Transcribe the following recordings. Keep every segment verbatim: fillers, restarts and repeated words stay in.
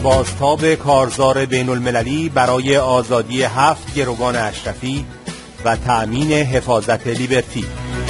بازتاب کارزار بین المللی برای آزادی هفت گروگان اشرفی و تأمین حفاظت لیبرتی.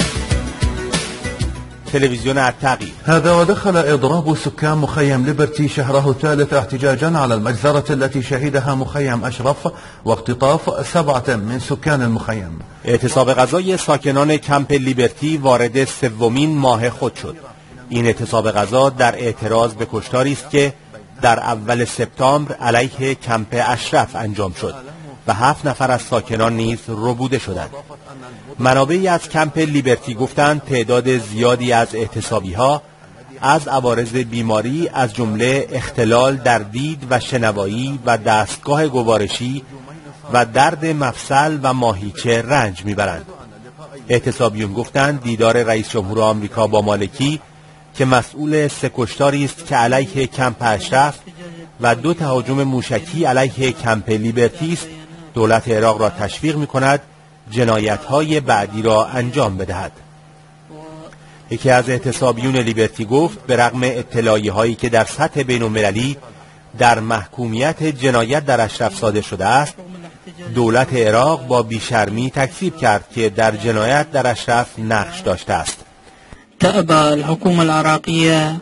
تلفزيون التغيير. هذا ودخل إضراب سكان مخيم ليبرتي شهره الثالث احتجاجا على المجزرة التي شهدها مخيم أشرف واختطاف سبعة من سكان المخيم. اعتصاب غذای ساکنان کمپ لیبرتی وارد سومین ماه خود شد. این اعتصاب غذا در اعتراض به کشتاری است که در اول سپتامبر علیه کمپ اشرف انجام شد و هفت نفر از ساکنان نیز ربوده شدند. منابعی از کمپ لیبرتی گفتند تعداد زیادی از اعتصابی‌ها از عوارض بیماری از جمله اختلال در دید و شنوایی و دستگاه گوارشی و درد مفصل و ماهیچه رنج میبرند. اعتصابیون گفتند دیدار رئیس جمهور آمریکا با مالکی که مسئول سه کشتاری است که علیه کمپ اشرف و دو تهاجم موشکی علیه کمپ لیبرتی است، دولت عراق را تشویق می‌کند جنایت‌های بعدی را انجام بدهد. یکی از اعتصابیون لیبرتی گفت به رغم اطلاعیه‌هایی که در سطح بین‌المللی در محکومیت جنایت در اشرف صادر شده است، دولت عراق با بیشرمی تکذیب کرد که در جنایت در اشرف نقش داشته است. تأبى الحكومة العراقية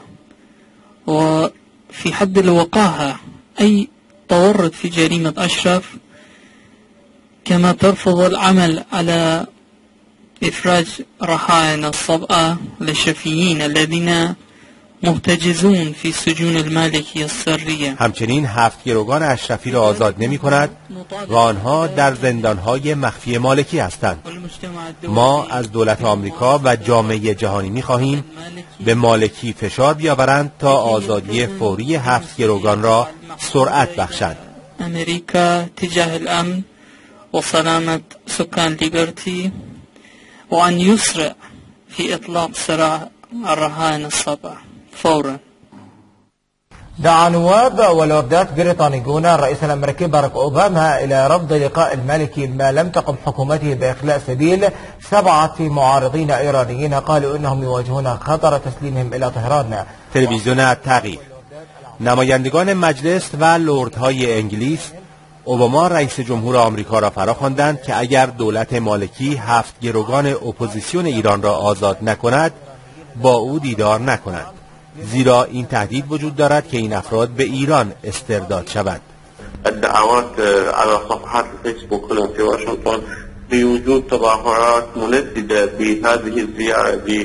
وفي حد الوقاحة أي تورط في جريمة أشرف، كما ترفض العمل على إفراج رهائن الصبأة للشفيين الذين محتجزون في سجون المالكية السرية. همچنین هفت گروگان اشرفی را آزاد نمی کند و آنها در زندانهای مخفی مالکی هستند. ما از دولت آمریکا و جامعه جهانی می خواهیم به مالکی فشار بیاورند تا آزادی فوری هفت گروگان را سرعت بخشند. امریکا تجاه الامن وسلامة سكان ليبرتي وأن يسرع في إطلاق سراح الرهائن السبعة فورا. دعا نواب والوفدات بريطانيون الرئيس الأمريكي باراك أوباما إلى رفض لقاء المالكي ما لم تقم حكومته بإخلاء سبيل سبعة معارضين إيرانيين قالوا إنهم يواجهون خطر تسليمهم إلى طهران. تلویزیون التغییر. نمایندگان مجلس و لردهای انگلیس اوباما رئیس جمهور آمریکا را فراخواندند که اگر دولت مالکی هفت گروگان اپوزیسیون ایران را آزاد نکند با او دیدار نکنند، زیرا این تهدید وجود دارد که این افراد به ایران استرداد شوند. الدعوات على صفحات الفيسبوك هنا في واشنطن بوجود تظاهرات منددة بهذه الزيارة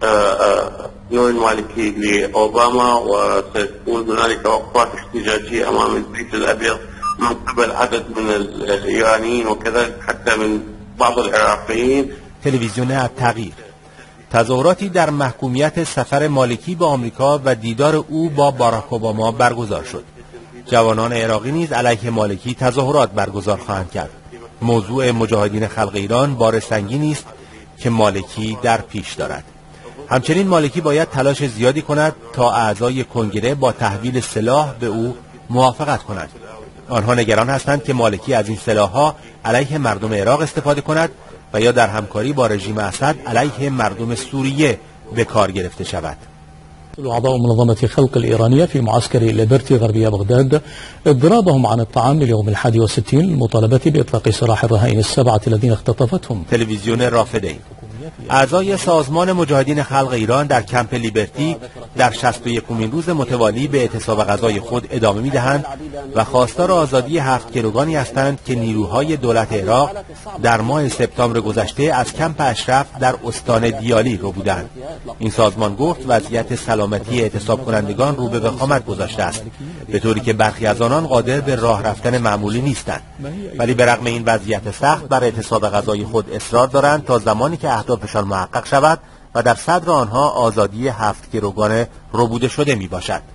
نور المالكي لأوباما، وستكون هنالك وقفات احتجاجية أمام البيت الأبيض من قبل عدد من الإيرانيين وكذلك حتى من بعض العراقيين. تلویزیون التغییر. تظاهراتی در محکومیت سفر مالکی به آمریکا و دیدار او با باراک اوباما برگزار شد. جوانان عراقی نیز علیه مالکی تظاهرات برگزار خواهند کرد. موضوع مجاهدین خلق ایران بار سنگینی است که مالکی در پیش دارد. همچنین مالکی باید تلاش زیادی کند تا اعضای کنگره با تحویل سلاح به او موافقت کنند. آنها نگران هستند که مالکی از این سلاح‌ها علیه مردم عراق استفاده کند و یا در همکاری با رژیم اسد علیه مردم سوریه به کار گرفته شود. أعضاء منظمة خلق الإيرانية في معسكر ليبرتي غربية بغداد اضرابهم عن الطعام اليوم الحادي والستين للمطالبة بإطلاق سراح الرهائن السبعة الذين اختطفتهم. تلویزیون رافدین. اعضای سازمان مجاهدین خلق ایران در کمپ لیبرتی در شصت و یکمین روز متوالی به اعتصاب غذای خود ادامه می‌دهند و خواستار آزادی هفت گروگانی هستند که نیروهای دولت عراق در ماه سپتامبر گذشته از کمپ اشرف در استان دیالی رو بودند. این سازمان گفت وضعیت سلامتی اعتصاب کنندگان رو به وخامت گذاشته است، به طوری که برخی از آنان قادر به راه رفتن معمولی نیستند، ولی به رغم این وضعیت سخت بر اعتصاب غذای خود اصرار دارند تا زمانی که اهدافشان محقق شود و در صدر آنها آزادی هفت گروگان ربوده شده می باشد.